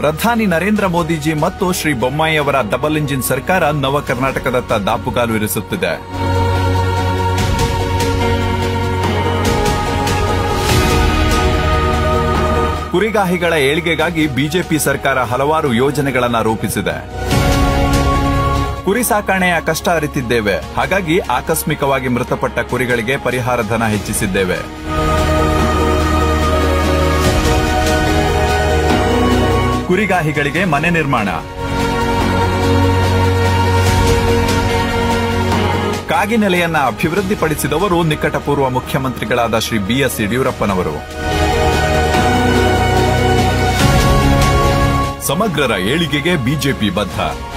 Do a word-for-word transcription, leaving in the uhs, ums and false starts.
ಪ್ರಧಾನಿ ನರೇಂದ್ರ ಮೋದಿಜಿ ಮತ್ತು ಶ್ರೀ ಬೊಮ್ಮಾಯಿ ಅವರ ಡಬಲ್ ಇಂಜಿನ್ ಸರ್ಕಾರ ನವ ಕರ್ನಾಟಕದತ್ತ ದಾಪುಗಾಲು ಇರಿಸುತ್ತಿದೆ. ಕುರಿಗಾಹಿಗಳ ಏಳಿಗೆಗಾಗಿ ಬಿಜೆಪಿ ಸರ್ಕಾರ ಹಲವಾರು ಯೋಜನೆಗಳನ್ನು ರೂಪಿಸಿದೆ. ಕುರಿ ಸಾಕಾಣೆಯ ಕಷ್ಟ ಅರಿತಿದ್ದೇವೆ. ಹಾಗಾಗಿ ಆಕಸ್ಮಿಕವಾಗಿ ಮೃತಪಟ್ಟ ಕುರಿಗಳಿಗೆ ಪರಿಹಾರ ಧನ ಹೆಚ್ಚಿಸಿದ್ದೇವೆ. ಕುರಿಗಾಹಿಗಳಿಗೆ ಮನೆ ನಿರ್ಮಾಣ, ಕಾಗಿನೆಲೆಯನ್ನ ಅಭಿವೃದ್ಧಿಪಡಿಸಿದವರು ನಿಕಟಪೂರ್ವ ಮುಖ್ಯಮಂತ್ರಿಗಳಾದ ಶ್ರೀ ಬಿಎಸ್ ಯಡಿಯೂರಪ್ಪನವರು. ಸಮಗ್ರರ ಏಳಿಗೆಗೆ ಬಿಜೆಪಿ ಬದ್ಧ.